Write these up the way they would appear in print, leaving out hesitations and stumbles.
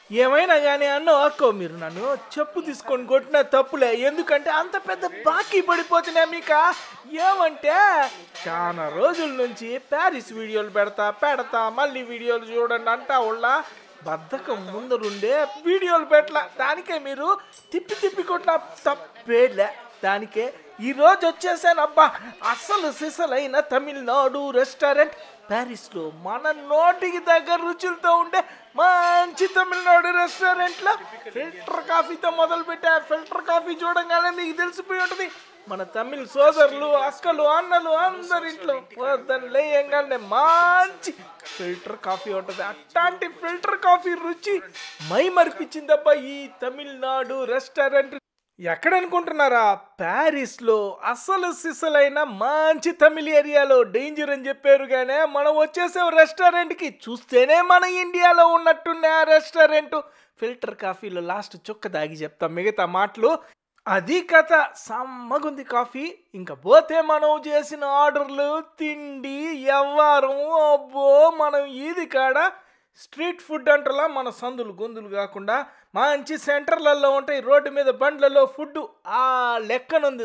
ఏమైనా కానీ అన్న అక్కో మీరు నన్ను చెప్పు తీసుకొని కొట్టిన తప్పులే, ఎందుకంటే అంత పెద్ద బాకీ పడిపోతున్నా మీక. ఏమంటే చాలా రోజుల నుంచి ప్యారిస్ వీడియోలు పెడతా మళ్ళీ వీడియోలు చూడండి అంటా ఉళ్ళ బద్ధకం ముందరుండే వీడియోలు పెట్టలా. దానికే మీరు తిప్పి తిప్పి కొట్టిన తప్పేలే. దానికే ఈరోజు వచ్చేసాను. అబ్బా, అసలు సిసలైన తమిళనాడు రెస్టారెంట్ ప్యారిస్లో మన నోటికి దగ్గర రుచులతో ఉండే మంచి తమిళనాడు రెస్టారెంట్లో ఫిల్టర్ కాఫీతో మొదలు పెట్టా. ఫిల్టర్ కాఫీ చూడంగానే మీకు తెలిసిపోయి ఉంటుంది మన తమిళ సోదరులు అక్కలు అన్నలు అందరింట్లో పొద్దున్న లేయంగానే మంచి ఫిల్టర్ కాఫీ ఉంటుంది. అట్లాంటి ఫిల్టర్ కాఫీ రుచి మై మరిపించిందబ్బా ఈ తమిళనాడు రెస్టారెంట్. ఎక్కడనుకుంటున్నారా? ప్యారిస్లో అసలు సిసలైన మంచి తమిళ ఏరియాలో. డేంజర్ అని చెప్పారు కానీ మనం వచ్చేసాం రెస్టారెంట్కి. చూస్తేనే మన ఇండియాలో ఉన్నట్టున్న ఆ రెస్టారెంట్. ఫిల్టర్ కాఫీలో లాస్ట్ చుక్క దాగి చెప్తాం మిగతా మాటలు. అది కథ. సమ్మగుంది కాఫీ. ఇంకా పోతే మనం చేసిన ఆర్డర్లు, తిండి, వ్యవహారం. అబ్బో, మనం ఈది కాడ స్ట్రీట్ ఫుడ్ అంటలా, మన సందులు గొంతులు కాకుండా మంచి సెంటర్లలో ఉంటాయి రోడ్డు మీద బండ్లలో ఫుడ్. ఆ లెక్కనుంది,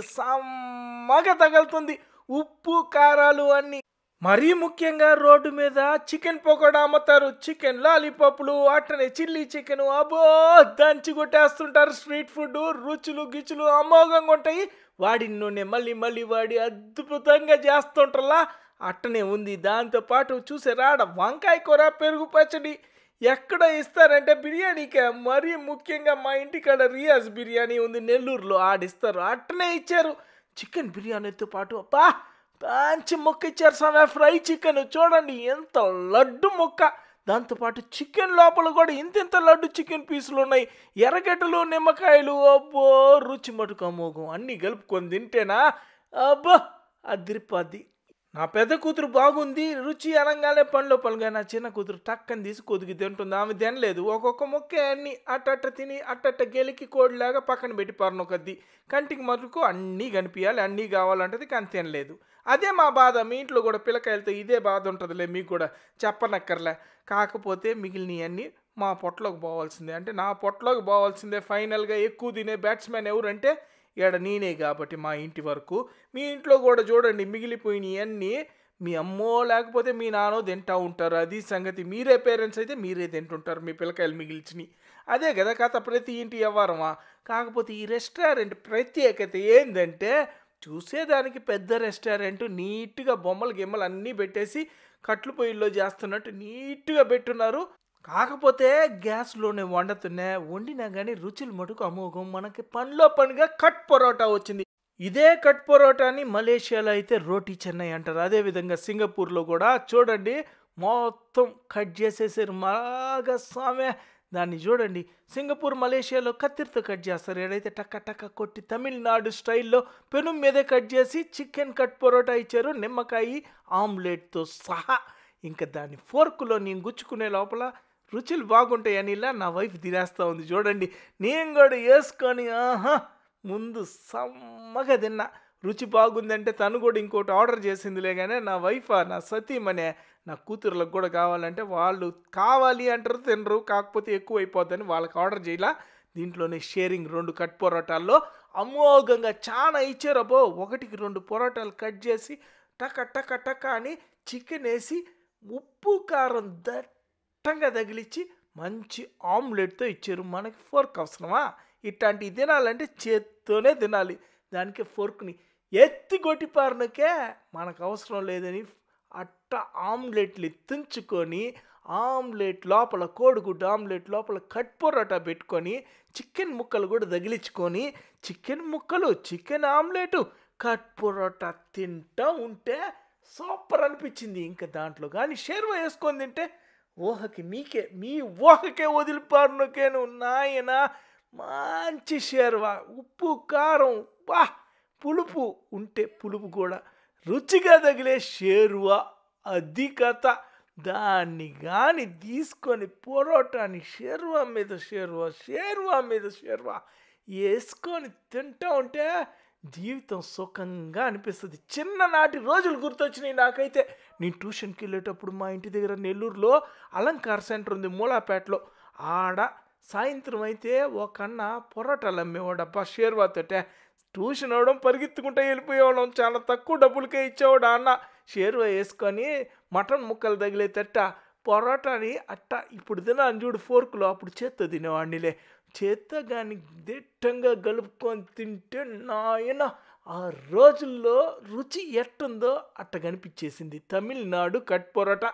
సమ్మగ తగులుతుంది. ఉప్పు కారాలు అన్నీ. మరీ ముఖ్యంగా రోడ్డు మీద చికెన్ పకోడా అమ్ముతారు. చికెన్ లాలీపాప్లు, అట్టనే చిల్లీ చికెన్. అబ్బో, దంచి కొట్టేస్తుంటారు. స్ట్రీట్ ఫుడ్ రుచులు గిచులు అమోఘంగా ఉంటాయి. వాడి నూనె మళ్ళీ వాడి అద్భుతంగా చేస్తుంటారా. అట్టనే ఉంది. దాంతోపాటు చూసారాడ వంకాయ కూర, పెరుగు పచ్చడి. ఎక్కడ ఇస్తారంటే బిర్యానీకే. మరీ ముఖ్యంగా మా ఇంటికాడ రియాజ్ బిర్యానీ ఉంది నెల్లూరులో, ఆడిస్తారు. అట్టనే ఇచ్చారు. చికెన్ బిర్యానీతో పాటు అబ్బా మంచి ముక్క ఇచ్చారు. సమయ ఫ్రై చికెన్ చూడండి ఎంత లడ్డు ముక్క. దాంతోపాటు చికెన్ లోపల కూడా ఇంత లడ్డు చికెన్ పీసులు ఉన్నాయి. ఎర్రగడ్డలు, నిమ్మకాయలు. అబ్బో, రుచి మటుకు అమోఘం. అన్నీ కలుపుకొని తింటేనా అబ్బో అదిరిపోద్ది. నా పెద్ద కూతురు బాగుంది రుచి అనగానే పనిగా నా చిన్న కూతురు టక్కని తీసి కొద్దిగా తింటుంది. ఆమె తినలేదు. ఒక్కొక్క మొక్క అన్ని అట్టట్ట తిని అట్టట్ట గెలికి కోడిలాగా పక్కన పెట్టి పర్నొకద్ది. కంటికి మటుకు అన్నీ కనిపించాలి, అన్నీ కావాలంటది, కానీ తినలేదు. అదే మా బాధ. మీ ఇంట్లో కూడా పిల్లకాయలతో ఇదే బాధ ఉంటుందిలే, మీకు కూడా చెప్పనక్కర్లే. కాకపోతే మిగిలినవన్నీ మా పొట్టలోకి పోవాల్సిందే. అంటే నా పొట్టలోకి పోవాల్సిందే ఫైనల్గా. ఎక్కువ తినే బ్యాట్స్మెన్ ఎవరంటే ఇక్కడ నేనే కాబట్టి మా ఇంటి వరకు. మీ ఇంట్లో కూడా చూడండి మిగిలిపోయినవి అన్నీ మీ అమ్మో లేకపోతే మీ నాన్నో తింటూ ఉంటారు. అది సంగతి. మీరే పేరెంట్స్ అయితే మీరే తింటుంటారు మీ పిల్లకాయలు మిగిల్చిని. అదే కదా కథ. ప్రతి ఇంటి వ్యవహారమా. కాకపోతే ఈ రెస్టారెంట్ ప్రత్యేకత ఏంటంటే చూసేదానికి పెద్ద రెస్టారెంట్. నీట్గా బొమ్మలు గిమ్మలు అన్నీ పెట్టేసి కట్లు పొయ్యిల్లో చేస్తున్నట్టు నీట్గా పెట్టున్నారు. కాకపోతే గ్యాస్లోనే వండినా కానీ రుచులు మటుకు అమోఘం. మనకి పనిగా కట్ పరోటా వచ్చింది. ఇదే కట్ పరోటాని మలేషియాలో అయితే రోటీ చెన్నై అంటారు. అదేవిధంగా సింగపూర్లో కూడా చూడండి మొత్తం కట్ చేసేసారు బాగా సామె. దాన్ని చూడండి సింగపూర్ మలేషియాలో కత్తిరితో కట్ చేస్తారు. ఏడైతే టక్క కొట్టి తమిళనాడు స్టైల్లో పెనం మీదే కట్ చేసి చికెన్ కట్ పరోటా ఇచ్చారు, నిమ్మకాయ ఆమ్లెట్తో సహా. ఇంకా దాన్ని ఫోర్కులో నేను గుచ్చుకునే లోపల రుచులు బాగుంటాయని ఇలా నా వైఫ్ తినేస్తూ ఉంది చూడండి. నేను కూడా వేసుకొని ముందు సమ్మగా తిన్నా. రుచి బాగుందంటే తను కూడా ఇంకోటి ఆర్డర్ చేసిందిలే. కానీ నా వైఫ్, నా సతీమనే, నా కూతురులకు కూడా కావాలంటే వాళ్ళు కావాలి అంటారు, తినరు. కాకపోతే ఎక్కువ అయిపోద్దని వాళ్ళకి ఆర్డర్ చేయాల. దీంట్లోనే షేరింగ్ 2 కట్ పొరోటాల్లో అమోఘంగా చాలా ఇచ్చారు. అబ్బో, 1కి 2 పొరోటాలు కట్ చేసి టక్క అని చికెన్ వేసి ఉప్పు కారం దట్టంగా తగిలిచ్చి మంచి ఆమ్లెట్తో ఇచ్చారు. మనకి ఫోర్క్ అవసరమా? ఇట్లాంటివి తినాలంటే చేత్తోనే తినాలి. దానికి ఫోర్క్ని ఎత్తి కొట్టిపారనకే మనకు అవసరం లేదని అట్ట ఆమ్లెట్లు తుంచుకొని ఆమ్లెట్ లోపల కోడిగుడ్డు ఆమ్లెట్ లోపల కట్ పొరోటా పెట్టుకొని చికెన్ ముక్కలు కూడా తగిలించుకొని చికెన్ ముక్కలు, చికెన్ ఆమ్లెట్, కట్ పొరోటా తింటూ ఉంటే సూపర్ అనిపించింది. ఇంకా దాంట్లో కానీ షేర్వా వేసుకొని తింటే మీ ఊహకే వదిలిపారునకేను నాయన. మంచి షేర్వా, ఉప్పు కారం, పులుపు ఉంటే పులుపు కూడా రుచిగా తగిలే షేర్వా. అది కథ. దాన్ని కానీ తీసుకొని పొరోటాని షేర్వా మీద షేర్వా వేసుకొని తింటూ ఉంటే జీవితం సుఖంగా అనిపిస్తుంది. చిన్ననాటి రోజులు గుర్తొచ్చినాయి నాకైతే. నేను ట్యూషన్కి వెళ్ళేటప్పుడు మా ఇంటి దగ్గర నెల్లూరులో అలంకార్ సెంటర్ ఉంది మూలాపేటలో. ఆడ సాయంత్రం అయితే ఒక అన్న పొరాటాలు అమ్మేవాడబ్బా షేర్వాతోటే. ట్యూషన్ అవడం పరిగెత్తుకుంటూ వెళ్ళిపోయేవాళ్ళం. చాలా తక్కువ డబ్బులకే ఇచ్చేవాడు ఆ అన్న. షేర్వా వేసుకొని మటన్ ముక్కలు తగిలేటట్ట పొరాటాని అట్ట ఇప్పుడు తిన్నాను చూడు ఫోర్కులో, అప్పుడు చేత్తో తినేవాడినిలే. చేత్తో కానీ దిట్టంగా కలుపుకొని తింటే నాయన ఆ రోజుల్లో రుచి ఎట్టుందో అట్ట కనిపించేసింది. తమిళనాడు కట్ పొరాటా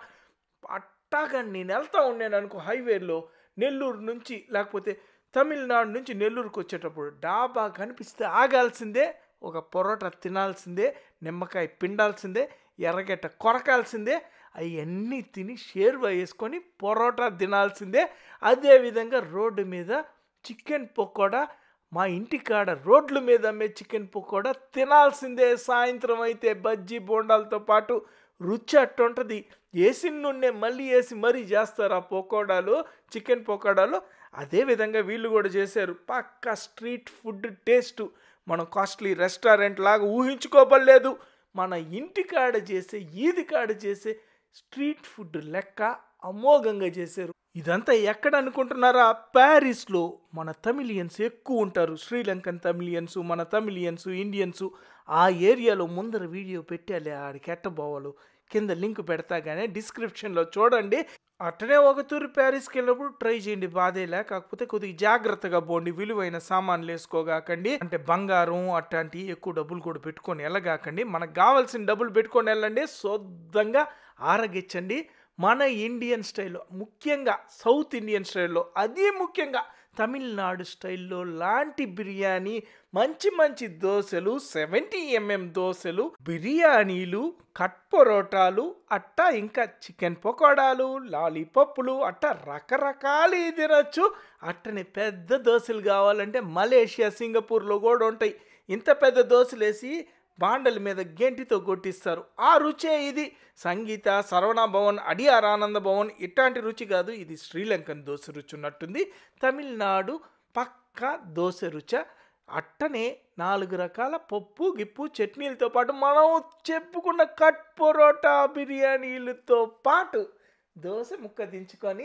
అట్టాగా నేను వెళ్తా ఉన్నాను అనుకో హైవేలో నెల్లూరు నుంచి, లేకపోతే తమిళనాడు నుంచి నెల్లూరుకి వచ్చేటప్పుడు డాబా కనిపిస్తే ఆగాల్సిందే, ఒక పొరోటా తినాల్సిందే, నిమ్మకాయ పిండాల్సిందే, ఎర్రగడ్డ కొరకాల్సిందే, అవన్నీ తిని షేర్వా వేసుకొని పొరోటా తినాల్సిందే. అదేవిధంగా రోడ్డు మీద చికెన్ పకోడా, మా ఇంటికాడ రోడ్ల మీద అమ్మే చికెన్ పకోడా తినాల్సిందే. సాయంత్రం అయితే బజ్జీ బోండాలతో పాటు రుచి అట్టుంటుంది. వేసిన నూనె మళ్ళీ వేసి మరీ చేస్తారు ఆ పకోడాలు, చికెన్ పకోడాలు. అదేవిధంగా వీళ్ళు కూడా చేశారు పక్కా స్ట్రీట్ ఫుడ్ టేస్టు. మనం కాస్ట్లీ రెస్టారెంట్ లాగా ఊహించుకోబడలేదు. మన ఇంటికాడ చేసే, ఈది కాడ చేసే స్ట్రీట్ ఫుడ్ లెక్క అమోఘంగా చేశారు. ఇదంతా ఎక్కడ అనుకుంటున్నారా? ప్యారిస్లో. మన తమిళియన్స్ ఎక్కువ ఉంటారు, శ్రీలంకన్ తమిళియన్స్, మన తమిళియన్స్, ఇండియన్స్. ఆ ఏరియాలో ముందర వీడియో పెట్టాలి ఆడికి ఎట్టబోవాలు, కింద లింక్ పెడతా కానీ డిస్క్రిప్షన్లో చూడండి. అట్టనే ఒక తూరి ప్యారిస్కి వెళ్ళినప్పుడు ట్రై చేయండి, బాధేలే. కాకపోతే కొద్దిగా జాగ్రత్తగా పోండి, విలువైన సామాన్లు వేసుకోగాకండి. అంటే బంగారం అట్లాంటివి ఎక్కువ డబ్బులు కూడా పెట్టుకొని వెళ్ళగాకండి. మనకు కావాల్సిన డబ్బులు పెట్టుకొని వెళ్ళండి, శుద్ధంగా ఆరగించండి. మన ఇండియన్ స్టైల్లో, ముఖ్యంగా సౌత్ ఇండియన్ స్టైల్లో, అది ముఖ్యంగా తమిళనాడు స్టైల్లో లాంటి బిర్యానీ, మంచి మంచి దోశలు, 70mm దోశలు, బిర్యానీలు, కట్ పొరోటాలు, అట్టా ఇంకా చికెన్ పకోడాలు, లాలీపప్పులు, అట్టా రకరకాలు తినచ్చు. అట్టనే పెద్ద దోశలు కావాలంటే మలేషియా, సింగపూర్లో కూడా ఉంటాయి. ఇంత పెద్ద దోశలు వేసి బాండల మీద గెంటితో కొట్టిస్తారు. ఆ రుచే ఇది. సంగీత, సరవణ భవన్, అడియార్ ఆనంద భవన్ ఇట్లాంటి రుచి కాదు, ఇది శ్రీలంకన్ దోశ రుచి ఉన్నట్టుంది. తమిళనాడు పక్కా దోశ రుచ. అట్టనే 4 రకాల పప్పు గిప్పు చట్నీలతో పాటు మనం చెప్పుకున్న కట్ పొరోటా బిర్యానీలతో పాటు దోశ ముక్క దించుకొని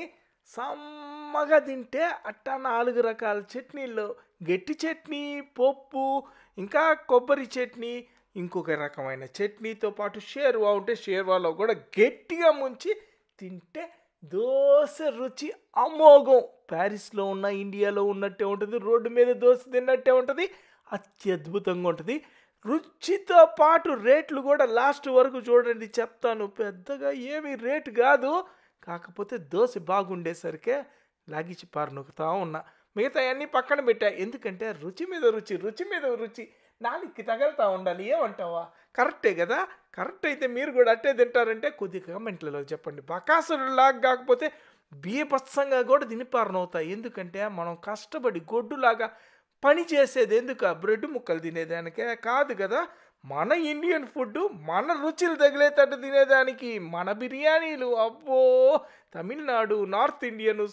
సమ్మగా తింటే అట్టా 4 రకాల చట్నీల్లో గట్టి చట్నీ, పప్పు, ఇంకా కొబ్బరి చట్నీ, ఇంకొక రకమైన చట్నీతో పాటు షేర్వా ఉంటే షేర్వాలో కూడా గట్టిగా ముంచి తింటే దోశ రుచి అమోఘం. ప్యారిస్లో ఉన్న, ఇండియాలో ఉన్నట్టే ఉంటుంది, రోడ్డు మీద దోశ తిన్నట్టే ఉంటుంది, అత్యద్భుతంగా ఉంటుంది. రుచితో పాటు రేట్లు కూడా లాస్ట్ వరకు చూడండి, చెప్తాను. పెద్దగా ఏమీ రేటు కాదు, కాకపోతే దోశ బాగుండేసరికే లాగిచి పారనొక్కుతా ఉన్నా. మిగతా అన్నీ పక్కన పెట్టా, ఎందుకంటే రుచి మీద రుచి, రుచి మీద రుచి నాలుగుకి తగలుతూ ఉండాలి. ఏమంటావా? కరెక్టే కదా? కరెక్ట్ అయితే మీరు కూడా అట్టే తింటారంటే కొద్దిగా కమెంట్లలో చెప్పండి. బకాసురులాగా కాకపోతే బీభత్సంగా కూడా తినిపారనవుతాయి. ఎందుకంటే మనం కష్టపడి గొడ్డులాగా పని చేసేది ఎందుకు? బ్రెడ్ ముక్కలు తినేదానికే కాదు కదా. మన ఇండియన్ ఫుడ్ మన రుచులు తగిలేటట్టు తినేదానికి మన బిర్యానీలు అబ్బో. తమిళనాడు, నార్త్ ఇండియను,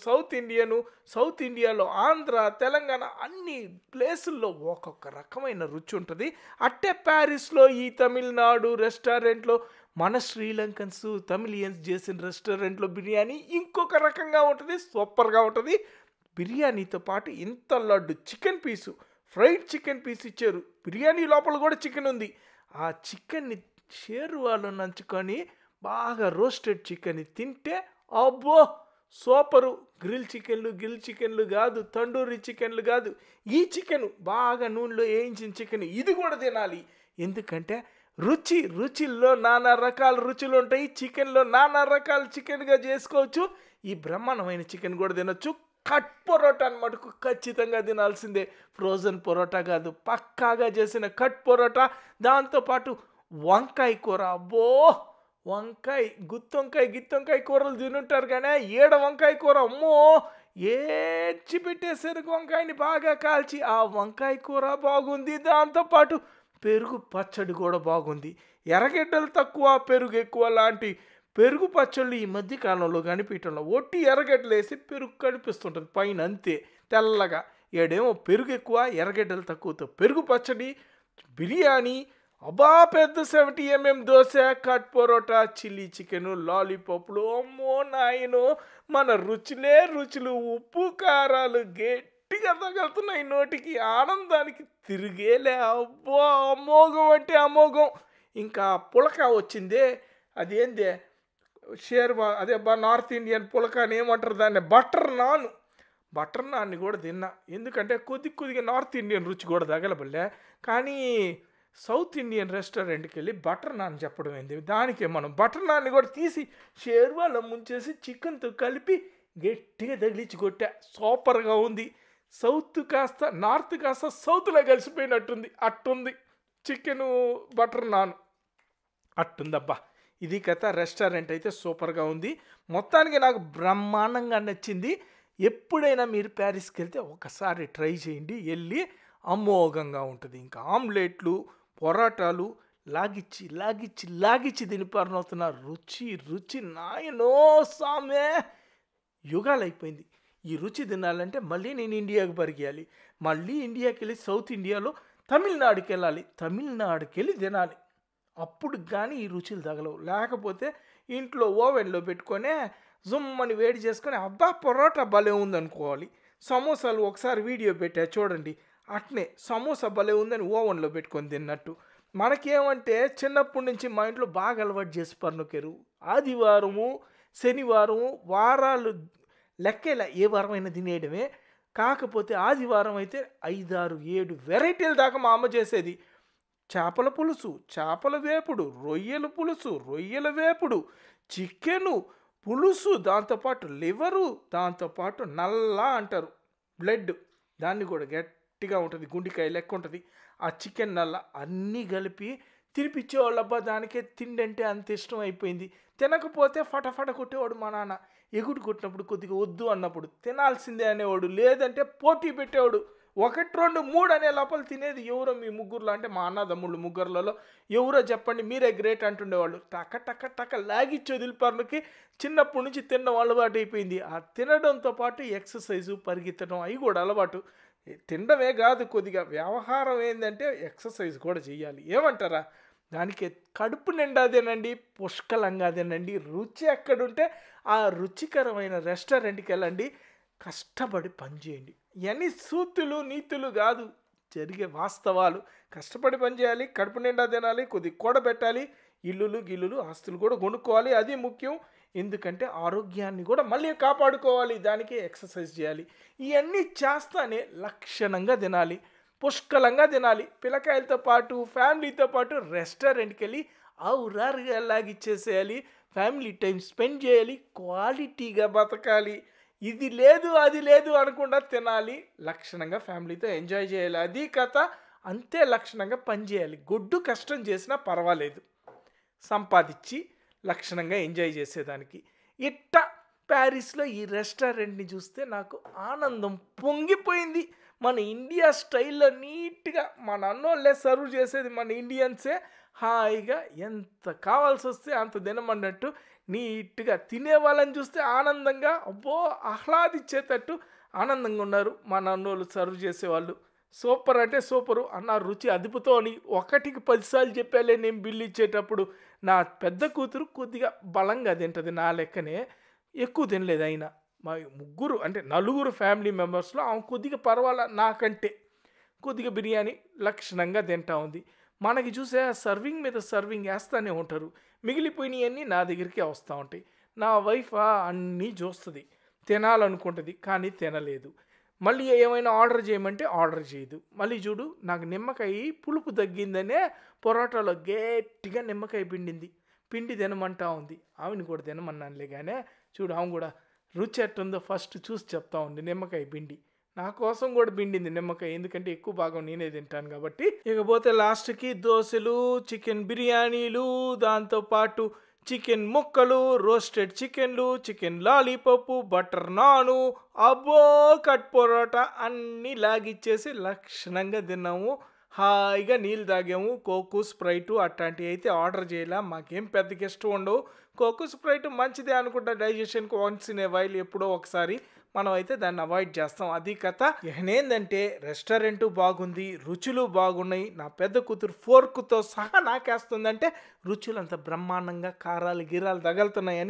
సౌత్ ఇండియాలో ఆంధ్ర, తెలంగాణ అన్ని ప్లేసుల్లో ఒక్కొక్క రకమైన రుచి ఉంటుంది. అట్టే ప్యారిస్లో ఈ తమిళనాడు రెస్టారెంట్లో మన శ్రీలంకన్స్, తమిళియన్స్ చేసిన రెస్టారెంట్లో బిర్యానీ ఇంకొక రకంగా ఉంటుంది, సూపర్గా ఉంటుంది. బిర్యానీతో పాటు ఇంత laddu chicken piece, fried chicken piece ఇచ్చారు. బిర్యానీ లోపల కూడా చికెన్ ఉంది. ఆ చికెన్ని షేర్వాలో నంచుకొని బాగా రోస్టెడ్ చికెన్ తింటే అబ్బో సూపరు. గ్రిల్ చికెన్లు కాదు, తండూరి చికెన్లు కాదు, ఈ చికెన్ బాగా నూనెలో వేయించిన చికెన్, ఇది కూడా తినాలి. ఎందుకంటే రుచిల్లో నానా రకాల రుచులు ఉంటాయి. చికెన్లో నానా రకాల చికెన్గా చేసుకోవచ్చు. ఈ బ్రహ్మాండమైన చికెన్ కూడా తినొచ్చు. కట్ పొరోటా మటుకు ఖచ్చితంగా తినాల్సిందే. ఫ్రోజన్ పొరోటా కాదు, పక్కాగా చేసిన కట్ పొరోటా. దాంతోపాటు వంకాయ కూర, అబ్బో వంకాయ, గిత్తొంకాయ కూరలు తినుంటారు కానీ ఏడ వంకాయ కూర అమ్మో ఏడ్చి పెట్టేసరికి వంకాయని బాగా కాల్చి ఆ వంకాయ కూర బాగుంది. దాంతోపాటు పెరుగు పచ్చడి కూడా బాగుంది. ఎర్రగడ్డలు తక్కువ, పెరుగు ఎక్కువ లాంటి పెరుగు పచ్చళ్ళు ఈ మధ్య కాలంలో కనిపించడంలో. ఒట్టి ఎర్రగడ్డలు వేసి పెరుగు కనిపిస్తుంటుంది పైన, అంతే తెల్లగా. ఏడేమో పెరుగు ఎక్కువ, ఎర్రగడ్డలు తక్కువతో పెరుగు పచ్చడి, బిర్యానీ, అబ్బా పెద్ద 70mm dosa, cut parotta, chilli chicken, లాలీపాప్లు, అమ్మో నాయనో మన రుచులే రుచులు, ఉప్పు కారాలు గట్టిగా తగులుతున్నాయి నోటికి. ఆనందానికి తిరిగేలే. అబ్బో అమోఘం అంటే అమోఘం. ఇంకా పులక వచ్చిందే, అదేందే షేర్వా, అదే నార్త్ ఇండియన్ పులక అని ఏమంటారు దాన్ని, బటర్ నాన్ని కూడా తిన్నా. ఎందుకంటే కొద్దిగా నార్త్ ఇండియన్ రుచి కూడా తగలబల్లే. కానీ సౌత్ ఇండియన్ రెస్టారెంట్కి వెళ్ళి బటర్ నాన్ చెప్పడం ఏంది, దానికే మనం బటర్ నాన్ని కూడా తీసి షేర్వాలో ముంచేసి చికెన్తో కలిపి గట్టిగా తగిలించి కొట్టా. సూపర్గా ఉంది. సౌత్ కాస్త నార్త్ కాస్త సౌత్లో కలిసిపోయినట్టుంది. అట్టుంది చికెను బటర్ నాన్, అట్టుందబ్బా. ఇది కథ. రెస్టారెంట్ అయితే సూపర్గా ఉంది. మొత్తానికి నాకు బ్రహ్మాండంగా నచ్చింది. ఎప్పుడైనా మీరు ప్యారిస్కి వెళ్తే ఒకసారి ట్రై చేయండి, వెళ్ళి అమోఘంగా ఉంటుంది. ఇంకా ఆమ్లెట్లు, పొరాటాలు లాగిచ్చి తినిపారనవుతున్న రుచి నాయనో సామే, యుగాలు అయిపోయింది. ఈ రుచి తినాలంటే మళ్ళీ నేను ఇండియాకి పరిగెయాలి. మళ్ళీ ఇండియాకి వెళ్ళి సౌత్ ఇండియాలో తమిళనాడుకి వెళ్ళాలి. తమిళనాడుకి వెళ్ళి తినాలి. అప్పుడు కానీ ఈ రుచులు తగలవు. లేకపోతే ఇంట్లో ఓవెన్లో పెట్టుకొని జుమ్మని వేడి చేసుకొని అబ్బా పొరోటా భలే ఉందనుకోవాలి. సమోసాలు ఒకసారి వీడియో పెట్టా చూడండి, అట్నే సమోసా భలే ఉందని ఓవెన్లో పెట్టుకొని తిన్నట్టు. మనకేమంటే చిన్నప్పటి నుంచి మా ఇంట్లో బాగా అలవాటు చేసి పర్నుకెరు. ఆదివారము శనివారము వారాలు లెక్కేలా ఏ వారమైనా తినేయడమే. కాకపోతే ఆదివారం అయితే 5, 6, 7 వెరైటీల దాకా మా అమ్మ చేసేది. చేపల పులుసు, చేపల వేపుడు, రొయ్యల పులుసు, రొయ్యల వేపుడు, చికెను పులుసు, దాంతోపాటు లివరు, దాంతోపాటు నల్ల అంటారు బ్లడ్, దాన్ని కూడా గట్టిగా ఉంటుంది, గుండెకాయ లెక్క ఉంటుంది. ఆ చికెన్ నల్ల అన్నీ కలిపి తినిపించేవాళ్ళబ్బా. దానికే తిండి అంటే అంత ఇష్టం అయిపోయింది. తినకపోతే ఫటఫట కొట్టేవాడు మా నాన్న. ఎగుడు కొట్టినప్పుడు కొద్దిగా వద్దు అన్నప్పుడు తినాల్సిందే అనేవాడు, లేదంటే పోటీ పెట్టేవాడు. 1, 2, 3 అనే లోపల తినేది ఎవరో మీ ముగ్గురులో, అంటే మా అన్నదమ్ముళ్ళు ముగ్గురులలో ఎవరో చెప్పండి, మీరే గ్రేట్ అంటుండేవాళ్ళు. టక లాగిచ్చి వదిలిపారుకి చిన్నప్పటి నుంచి తినడం అలవాటు అయిపోయింది. ఆ తినడంతో పాటు ఎక్సర్సైజు, పరిగెత్తడం అవి కూడా అలవాటు. తినడమే కాదు, కొద్దిగా వ్యవహారం ఏంటంటే ఎక్సర్సైజ్ కూడా చేయాలి. ఏమంటారా? దానికి కడుపు నిండా తినండి, పుష్కలంగా తినండి. రుచి ఎక్కడుంటే ఆ రుచికరమైన రెస్టారెంట్కి వెళ్ళండి, కష్టపడి పనిచేయండి. ఇవన్నీ సూతులు నీతులు కాదు, జరిగే వాస్తవాలు. కష్టపడి పనిచేయాలి, కడుపు నిండా తినాలి, కొద్దిగా కూడబెట్టాలి, ఇల్లులు ఆస్తులు కూడా కొనుక్కోవాలి, అది ముఖ్యం. ఎందుకంటే ఆరోగ్యాన్ని కూడా మళ్ళీ కాపాడుకోవాలి, దానికి ఎక్సర్సైజ్ చేయాలి. ఇవన్నీ చేస్తానే లక్షణంగా తినాలి, పుష్కలంగా తినాలి. పిల్లకాయలతో పాటు ఫ్యామిలీతో పాటు రెస్టారెంట్కి వెళ్ళి ఆవురారుగా లాగిచ్చేసేయాలి, ఫ్యామిలీ టైం స్పెండ్ చేయాలి, క్వాలిటీగా బతకాలి. ఇది లేదు అది లేదు అనకుండా తినాలి, లక్షణంగా ఫ్యామిలీతో ఎంజాయ్ చేయాలి. అది కథ. అంతే లక్షణంగా పనిచేయాలి. గొడ్డు కష్టం చేసినా పర్వాలేదు, సంపాదించి లక్షణంగా ఎంజాయ్ చేసేదానికి. ఇట్ట ప్యారిస్లో ఈ రెస్టారెంట్ని చూస్తే నాకు ఆనందం పొంగిపోయింది. మన ఇండియా స్టైల్లో నీట్గా మన అన్నోళ్ళే సర్వ్ చేసేది, మన ఇండియన్సే హాయిగా ఎంత కావాల్సి వస్తే అంత తినమన్నట్టు నీట్గా తినే వాళ్ళని చూస్తే ఆనందంగా అబ్బో ఆహ్లాదించేటట్టు ఆనందంగా ఉన్నారు మన అన్నోళ్ళు సర్వ్ చేసేవాళ్ళు. సూపర్ అంటే సూపరు అన్న, రుచి అదుపుతో అని 1కి 10 సార్లు చెప్పాలే నేను బిల్లు ఇచ్చేటప్పుడు. నా పెద్ద కూతురు కొద్దిగా బలంగా తింటుంది, నా లెక్కనే ఎక్కువ తినలేదు. అయినా మా ముగ్గురు అంటే 4 ఫ్యామిలీ మెంబర్స్లో ఆమె కొద్దిగా పర్వాలా, నాకంటే కొద్దిగా బిర్యానీ లక్షణంగా తింటా ఉంది. మనకి చూసే సర్వింగ్ మీద సర్వింగ్ వేస్తూనే ఉంటారు, మిగిలిపోయినవన్నీ నా దగ్గరికి వస్తూ ఉంటాయి. నా వైఫ్ అన్నీ చూస్తుంది, తినాలనుకుంటుంది కానీ తినలేదు. మళ్ళీ ఏమైనా ఆర్డర్ చేయమంటే ఆర్డర్ చేయదు. మళ్ళీ చూడు, నాకు నిమ్మకాయ పులుపు తగ్గిందనే పొరాటాలో గట్టిగా నిమ్మకాయ పిండి తినమంటా ఉంది. ఆమెను కూడా తినమన్నానులే, కానీ చూడు ఆమె కూడా రుచి ఎట్టుందో ఫస్ట్ చూసి చెప్తా ఉంది. నిమ్మకాయ పిండి నా కోసం కూడా పిండింది నిమ్మకాయ, ఎందుకంటే ఎక్కువ భాగం నేనే తింటాను కాబట్టి. ఇకపోతే లాస్ట్కి దోశలు, చికెన్ బిర్యానీలు, దాంతోపాటు చికెన్ ముక్కలు, రోస్టెడ్ చికెన్లు, చికెన్ లాలీపాప్, బటర్ నాను, అబ్బో కట్ పొరోటా అన్నీ లాగిచ్చేసి లక్షణంగా తిన్నాము. హాయిగా నీళ్ళు తాగాము. కోకు స్ప్రైటు అట్లాంటివి అయితే ఆర్డర్ చేయలే, మాకేం పెద్దగా ఇష్టం ఉండవు. కోకు స్ప్రైట్ మంచిదే అనుకుంటా, డైజెషన్కి వన్స్ ఇన్ ఏ వైల్ ఎప్పుడో ఒకసారి, మనం అయితే దాన్ని అవాయిడ్ చేస్తాం. అది కథ. ఏంటంటే రెస్టారెంటు బాగుంది, రుచులు బాగున్నాయి. నా పెద్ద కూతురు ఫోర్క్తో సహా నాకేస్తుందంటే రుచులు అంత బ్రహ్మాండంగా కారాలు గిరాలు తగులుతున్నాయని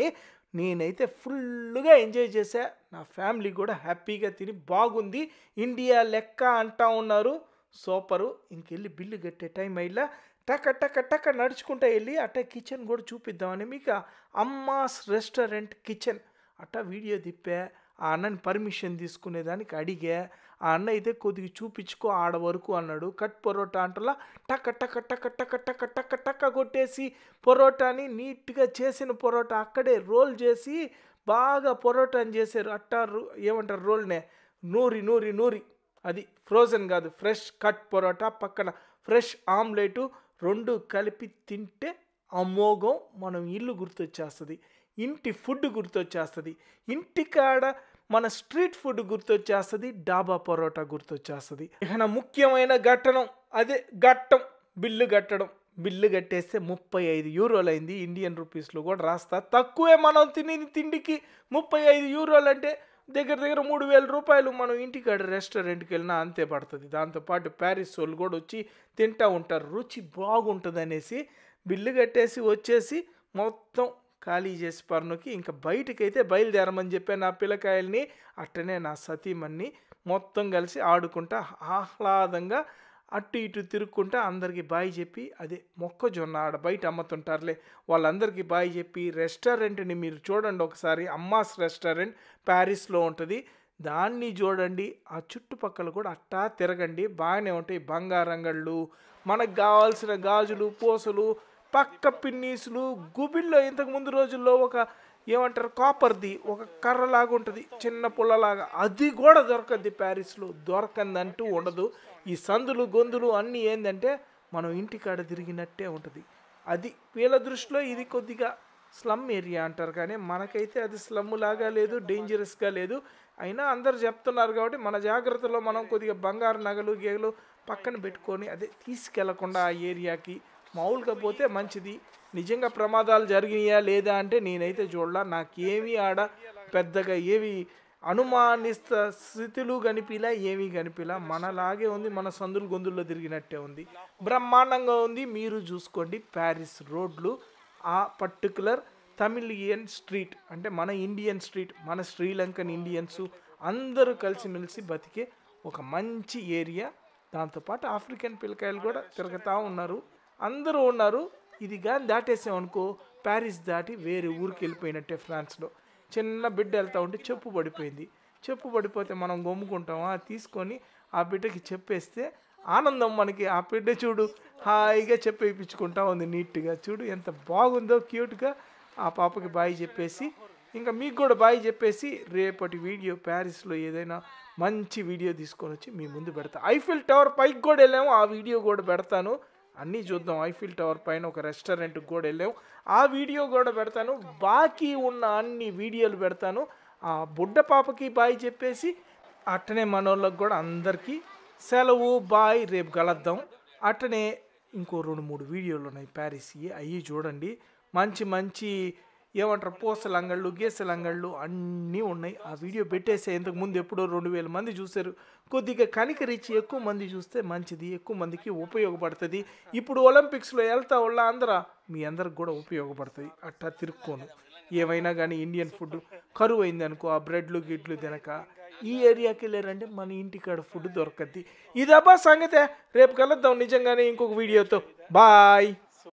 నేనైతే ఫుల్గా ఎంజాయ్ చేశా, నా ఫ్యామిలీ కూడా హ్యాపీగా తిని బాగుంది, ఇండియా లెక్క అంటా ఉన్నారు. సూపరు. ఇంకెళ్ళి బిల్లు కట్టే టైం అయ్యిలా టక టక టక నడుచుకుంటా వెళ్ళి అట్ట కిచెన్ కూడా చూపిద్దామని మీకు అమ్మాస్ రెస్టారెంట్ కిచెన్ అట్టా వీడియో తిప్పా. ఆ అన్నని పర్మిషన్ తీసుకునేదానికి అడిగా. ఆ అన్న అయితే కొద్దిగా చూపించుకో ఆడ వరకు అన్నాడు. కట్ పొరోటా అంటలా టక టక టక టక టక టక టక కొట్టేసి పొరోటాని నీట్గా చేసిన పొరోటా అక్కడే రోల్ చేసి బాగా పొరోటాని చేశారు. అట్టా ఏమంటారు రోల్నే, నూరి నూరి నూరి, అది ఫ్రోజన్ కాదు, ఫ్రెష్ కట్ పొరోటా పక్కన ఫ్రెష్ ఆమ్లెటు, రెండు కలిపి తింటే అమోఘం. మనం ఇల్లు గుర్తొచ్చేస్తుంది, ఇంటి ఫుడ్ గుర్తొచ్చేస్తుంది, ఇంటికాడ మన స్ట్రీట్ ఫుడ్ గుర్తొచ్చేస్తుంది, డాబా పరోటా గుర్తొచ్చేస్తుంది. ఇక ముఖ్యమైన ఘట్టనం అదే ఘట్టం బిల్లు కట్టడం. బిల్లు కట్టేస్తే 35 యూరోలు అయింది. ఇండియన్ రూపీస్లో కూడా రాస్తా, తక్కువే. మనం తినేది తిండికి 35 యూరోలు అంటే దగ్గర దగ్గర 3000 రూపాయలు. మనం ఇంటికాడ రెస్టారెంట్కి వెళ్ళినా అంతే పడుతుంది. దాంతోపాటు ప్యారిస్ వాళ్ళు కూడా వచ్చి తింటూ ఉంటారు, రుచి బాగుంటుంది అనేసి బిల్లు కట్టేసి వచ్చేసి మొత్తం ఖాళీ చేసి పర్నుకి ఇంకా బయటకైతే బయలుదేరమని చెప్పాను నా పిల్లకాయల్ని, అట్టనే నా సతీమణ్ణి. మొత్తం కలిసి ఆడుకుంటా ఆహ్లాదంగా అటు ఇటు తిరుక్కుంటా అందరికీ బాయ్ చెప్పి, అదే మొక్కజొన్న ఆడ బయట అమ్ముతుంటారులే వాళ్ళందరికీ బాయ్ చెప్పి, రెస్టారెంట్ని మీరు చూడండి ఒకసారి, అమ్మాస్ రెస్టారెంట్ ప్యారిస్లో ఉంటుంది, దాన్ని చూడండి. ఆ చుట్టుపక్కల కూడా అట్టా తిరగండి, బాగానే ఉంటాయి. బంగారంగళ్ళు, మనకు కావాల్సిన గాజులు పూసలు, పక్క పిన్నీసులు, గుబిల్లో ఇంతకుముందు రోజుల్లో ఒక ఏమంటారు కాపర్ది ఒక కర్రలాగా ఉంటుంది చిన్న పుల్లలాగా, అది కూడా దొరకద్ది ప్యారిస్లో. దొరకందంటూ ఉండదు. ఈ సందులు గొంతులు అన్నీ ఏంటంటే మనం ఇంటికాడ తిరిగినట్టే ఉంటుంది. అది వీళ్ళ దృష్టిలో ఇది కొద్దిగా స్లమ్ ఏరియా అంటారు, కానీ మనకైతే అది స్లమ్ లాగా లేదు, డేంజరస్గా లేదు. అయినా అందరు చెప్తున్నారు కాబట్టి మన జాగ్రత్తలో మనం కొద్దిగా బంగారు నగలు గేగలు పక్కన పెట్టుకొని అదే తీసుకెళ్లకుండా ఆ ఏరియాకి మామూలుగా పోతే మంచిది. నిజంగా ప్రమాదాలు జరిగినాయా లేదా అంటే నేనైతే చూడలా, నాకేమీ ఆడ పెద్దగా ఏవి అనుమానిస్త స్థితులు కనిపిలా, ఏమీ కనిపిలా. మనలాగే ఉంది, మన సందులు గొంతుల్లో తిరిగినట్టే ఉంది, బ్రహ్మాండంగా ఉంది. మీరు చూసుకోండి ప్యారిస్ రోడ్లు, ఆ పర్టికులర్ తమిళియన్ స్ట్రీట్ అంటే మన ఇండియన్ స్ట్రీట్, మన శ్రీలంకన్ ఇండియన్స్ అందరూ కలిసిమెలిసి బతికే ఒక మంచి ఏరియా. దాంతోపాటు ఆఫ్రికన్ పిల్లకాయలు కూడా తిరుగుతూ ఉన్నారు, అందరూ ఉన్నారు. ఇది కానీ దాటేసామనుకో ప్యారిస్ దాటి వేరే ఊరికి వెళ్ళిపోయినట్టే. ఫ్రాన్స్లో చిన్న బిడ్డ వెళ్తూ ఉంటే చెప్పు పడిపోయింది, చెప్పు పడిపోతే మనం గమ్ముకుంటామా, తీసుకొని ఆ బిడ్డకి చెప్పేస్తే ఆనందం మనకి. ఆ బిడ్డ చూడు హాయిగా చెప్పేయించుకుంటా ఉంది నీట్గా, చూడు ఎంత బాగుందో క్యూట్గా. ఆ పాపకి బాయ్ చెప్పేసి ఇంకా మీకు కూడా బాయ్ చెప్పేసి రేపటి వీడియో ప్యారిస్లో ఏదైనా మంచి వీడియో తీసుకొని వచ్చి మీ ముందు పెడతా. ఐఫిల్ టవర్ పైకి కూడా వెళ్ళాము, ఆ వీడియో కూడా పెడతాను. అన్నీ చూద్దాం. ఐఫిల్ టవర్ పైన ఒక రెస్టారెంట్కి కూడా వెళ్ళాము, ఆ వీడియో కూడా పెడతాను. బాకీ ఉన్న అన్ని వీడియోలు పెడతాను. ఆ బుడ్డ పాపకి బాయ్ చెప్పేసి అట్టనే మనోళ్ళకి కూడా అందరికీ సెలవు బాయ్, రేపు కలుద్దాం. అట్టనే ఇంకో 2-3 వీడియోలు ఉన్నాయి ప్యారిస్, అవి చూడండి. మంచి మంచి ఏమంటారు పూసల అంగళ్ళు గీసల అంగళ్ళు అన్నీ ఉన్నాయి. ఆ వీడియో పెట్టేసే, ఇంతకుముందు ఎప్పుడో 2000 మంది చూశారు. కొద్దిగా కనికరించి ఎక్కువ మంది చూస్తే మంచిది, ఎక్కువ మందికి ఉపయోగపడుతుంది. ఇప్పుడు ఒలింపిక్స్లో వెళ్తా వాళ్ళ మీ అందరికి కూడా ఉపయోగపడుతుంది. అట్టా తిరుక్కోను ఏమైనా కానీ ఇండియన్ ఫుడ్ కరువు అయింది అనుకో, ఆ బ్రెడ్లు గిడ్లు తినక ఈ ఏరియాకి వెళ్ళారంటే మన ఇంటికాడ ఫుడ్ దొరకద్ది. ఇదబ్బా సంగతే, రేపు కలుద్దాం నిజంగానే ఇంకొక వీడియోతో. బాయ్.